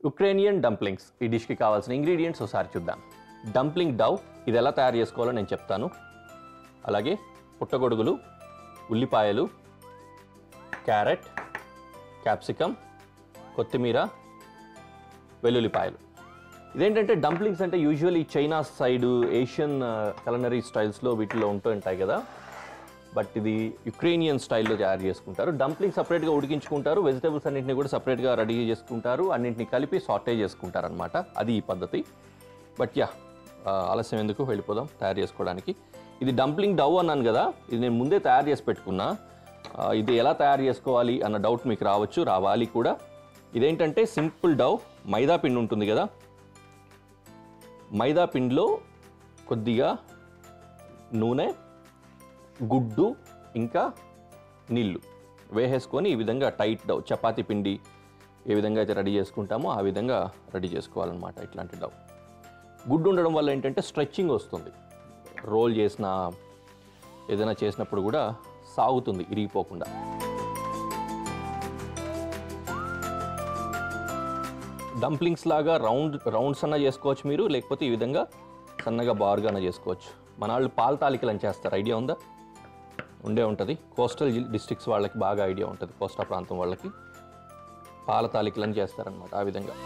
Ukrainian dumplings ఈ డిష్కి కావాల్సిన ingredients ఒకసారి చూద్దాం. డంప్లింగ్ డవ్ ఇది ఎలా తయారు చేసుకోవాలో నేను చెప్తాను. అలాగే పుట్టగొడుగులు, ఉల్లిపాయలు, క్యారెట్, క్యాప్సికమ్, కొత్తిమీర, వెల్లుల్లిపాయలు. ఇదేంటంటే డంప్లింగ్స్ అంటే usually China side Asian culinary స్టైల్స్లో వీటిలో ఉంటూ ఉంటాయి కదా, బట్ ఇది యుక్రెయినియన్ స్టైల్లో తయారు చేసుకుంటారు. డంప్లింగ్ సపరేట్గా ఉడికించుకుంటారు, వెజిటేబుల్స్ అన్నింటినీ కూడా సపరేట్గా రెడీ చేసుకుంటారు, అన్నింటినీ కలిపి సాటే చేసుకుంటారు అనమాట. అది ఈ పద్ధతి. బట్ ఆలస్యం ఎందుకు, వెళ్ళిపోదాం తయారు చేసుకోవడానికి. ఇది డంప్లింగ్ డవ్ అన్నాను కదా, ఇది నేను ముందే తయారు చేసి పెట్టుకున్నా. ఇది ఎలా తయారు చేసుకోవాలి అన్న డౌట్ మీకు రావచ్చు, రావాలి కూడా. ఇదేంటంటే సింపుల్ డవ్, మైదా పిండి ఉంటుంది కదా, మైదా పిండిలో కొద్దిగా నూనె, గుడ్డు, ఇంకా నీళ్ళు వేసేసుకొని ఈ విధంగా టైట్ డవ్, చపాతీ పిండి ఏ విధంగా అయితే రెడీ చేసుకుంటామో ఆ విధంగా రెడీ చేసుకోవాలన్నమాట. ఇట్లాంటి డవ్ గుడ్డు ఉండడం వల్ల ఏంటంటే స్ట్రెచ్చింగ్ వస్తుంది, రోల్ చేసిన ఏదైనా చేసినప్పుడు కూడా సాగుతుంది ఇరిగిపోకుండా. డంప్లింగ్స్ లాగా రౌండ్స్ అన్నా చేసుకోవచ్చు మీరు, లేకపోతే ఈ విధంగా సన్నగా బార్గా అన్నా చేసుకోవచ్చు. మన వాళ్ళు పాల తాలికలు అని చేస్తారు, ఐడియా ఉందా? ఉండే ఉంటుంది. కోస్టల్ డిస్ట్రిక్ట్స్ వాళ్ళకి బాగా ఐడియా ఉంటుంది, కోస్టా ప్రాంతం వాళ్ళకి పాల తాలికలు అని చేస్తారనమాట. ఆ విధంగా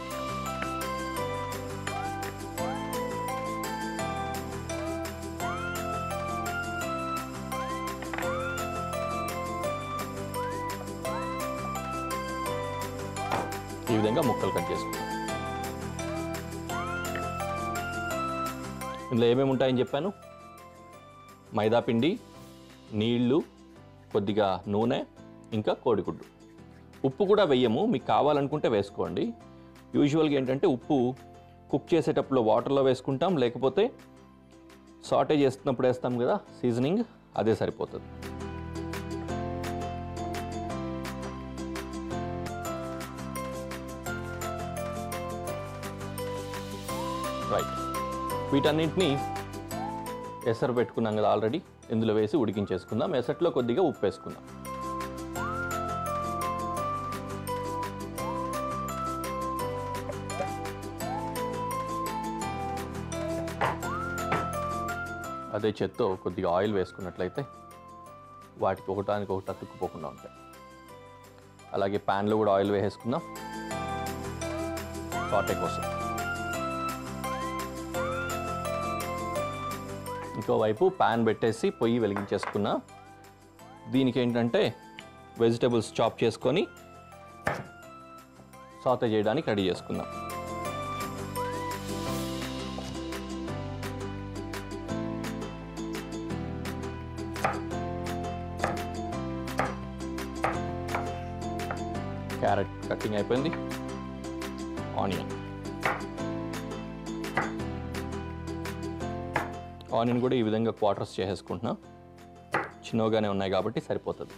ఈ విధంగా ముక్కలు కట్ చేసుకుంటాం. ఇందులో ఏమేమి ఉంటాయని చెప్పాను? మైదా పిండి, నీళ్ళు, కొద్దిగా నూనె, ఇంకా కోడిగుడ్డు. ఉప్పు కూడా వేయము, మీకు కావాలనుకుంటే వేసుకోండి. యూజువల్గా ఏంటంటే ఉప్పు కుక్ చేసేటప్పుడు వాటర్లో వేసుకుంటాం, లేకపోతే సాటే చేస్తున్నప్పుడు వేస్తాం కదా సీజనింగ్, అదే సరిపోతుంది. రైట్, వీటన్నింటినీ ఎసరు పెట్టుకున్నాం కదా ఆల్రెడీ, ఇందులో వేసి ఉడికించేసుకుందాం. ఎసట్లో కొద్దిగా ఉప్పు వేసుకుందాం. అదే చేత్తో కొద్దిగా ఆయిల్ వేసుకున్నట్లయితే వాటికి ఒకటానికి ఒకటి అతుక్కుపోకుండా ఉంటాయి. అలాగే ప్యాన్లో కూడా ఆయిల్ వేసేసుకుందాం సాటే కోసం. ఇంకోవైపు ప్యాన్ పెట్టేసి పొయ్యి వెలిగించేసుకున్నా. దీనికి ఏంటంటే వెజిటేబుల్స్ చాప్ చేసుకొని సాటే చేయడానికి రెడీ చేసుకుందాం. క్యారెట్ కటింగ్ అయిపోయింది. ఆనియన్ కూడా ఈ విధంగా క్వార్టర్స్ చేసేసుకుంటున్నా. చిన్నగానే ఉన్నాయి కాబట్టి సరిపోతుంది.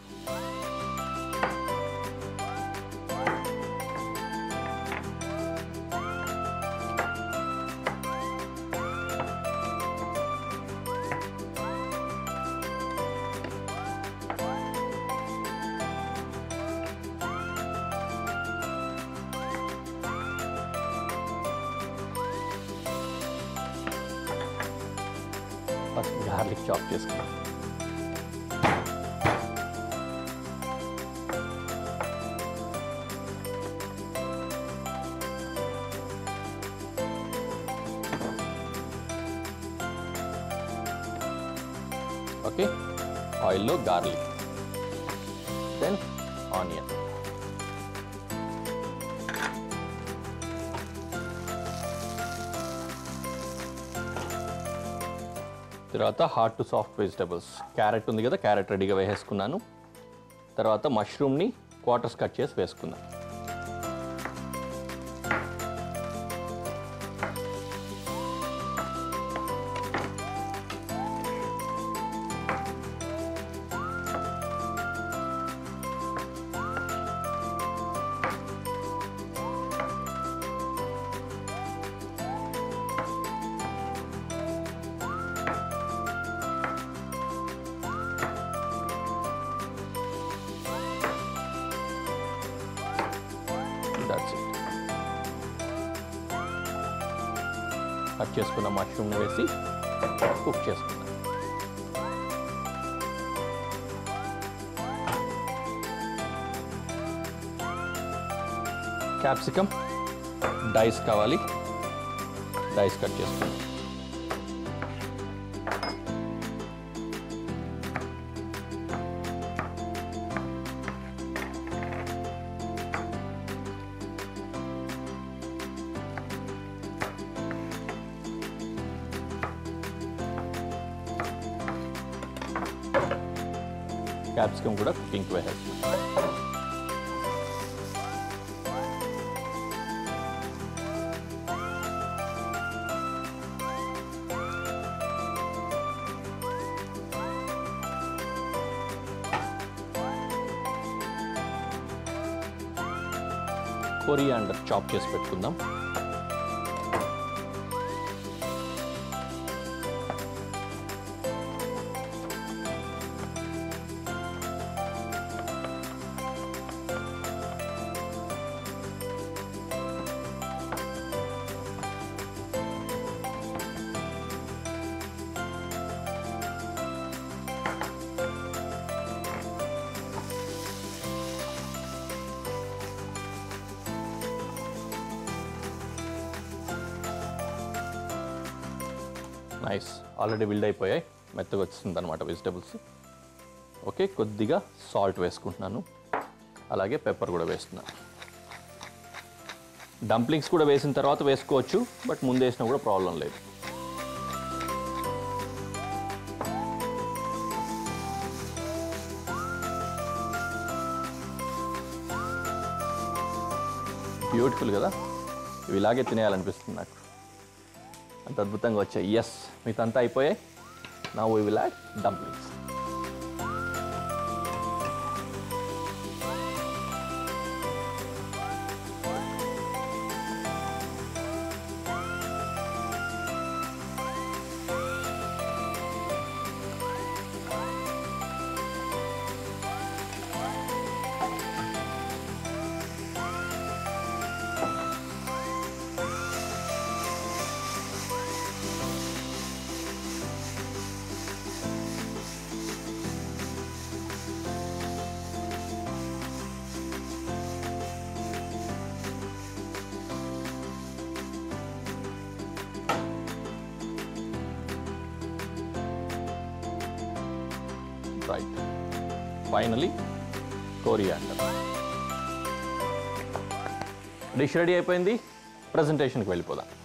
ఫస్ట్ గార్లిక్ చాప్ చేసుకున్నాం. ఓకే, ఆయిల్లో గార్లిక్, దెన్ ఆనియన్, తర్వాత hard to soft vegetables. Carrot ఉంది కదా, క్యారెట్ రెడీగా వేసేసుకున్నాను. తర్వాత మష్రూమ్ని క్వార్టర్స్ కట్ చేసి వేసుకున్నాను. కట్ చేసుకున్న మష్రూమ్ని వేసి కుక్ చేసుకుందాం. క్యాప్సికమ్ డైస్ కావాలి, డైస్ కట్ చేసుకుందాం. క్యాప్సికమ్ కూడా కుకింగ్కి వేసేస్తాం. కొరియాండర్ చాప్ చేసి పెట్టుకుందాం. నైస్, ఆల్రెడీ బిల్డ్ అయిపోయాయి, మెత్తగా వచ్చింది అనమాట వెజిటబుల్స్. ఓకే, కొద్దిగా సాల్ట్ వేసుకుంటున్నాను, అలాగే పెప్పర్ కూడా వేస్తున్నాను. డంప్లింగ్స్ కూడా వేసిన తర్వాత వేసుకోవచ్చు, బట్ ముందు వేసినా కూడా ప్రాబ్లం లేదు. బ్యూటిఫుల్ కదా, ఇవి ఇలాగే తినేయాలనిపిస్తుంది నాకు, అంత అద్భుతంగా వచ్చాయి. ఎస్, మీకంతా అయిపోయాయి. Now we will add dumplings. Right. Finally, coriander. Dish ready అయిపోయింది, ప్రెజెంటేషన్కి వెళ్ళిపోదాం.